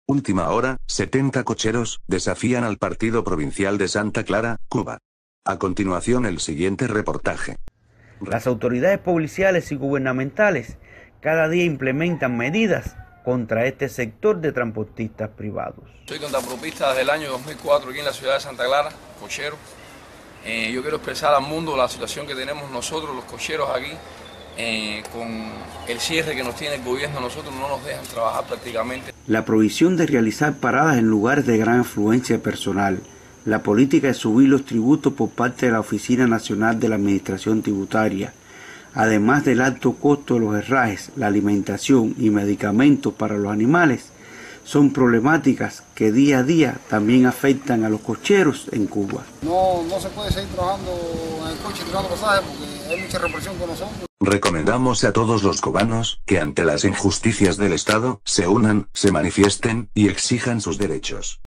Última hora, 70 cocheros desafían al Partido Provincial de Santa Clara, Cuba. A continuación el siguiente reportaje. Las autoridades policiales y gubernamentales cada día implementan medidas contra este sector de transportistas privados. Soy contrapropista desde el año 2004 aquí en la ciudad de Santa Clara, cochero. Yo quiero expresar al mundo la situación que tenemos nosotros, los cocheros aquí, con el cierre que nos tiene el gobierno. Nosotros no nos dejan trabajar prácticamente. La prohibición de realizar paradas en lugares de gran afluencia personal, la política de subir los tributos por parte de la Oficina Nacional de la Administración Tributaria, además del alto costo de los herrajes, la alimentación y medicamentos para los animales, son problemáticas que día a día también afectan a los cocheros en Cuba. No se puede seguir trabajando en el coche tirando pasajes porque hay mucha represión con nosotros. Recomendamos a todos los cubanos que ante las injusticias del Estado se unan, se manifiesten y exijan sus derechos.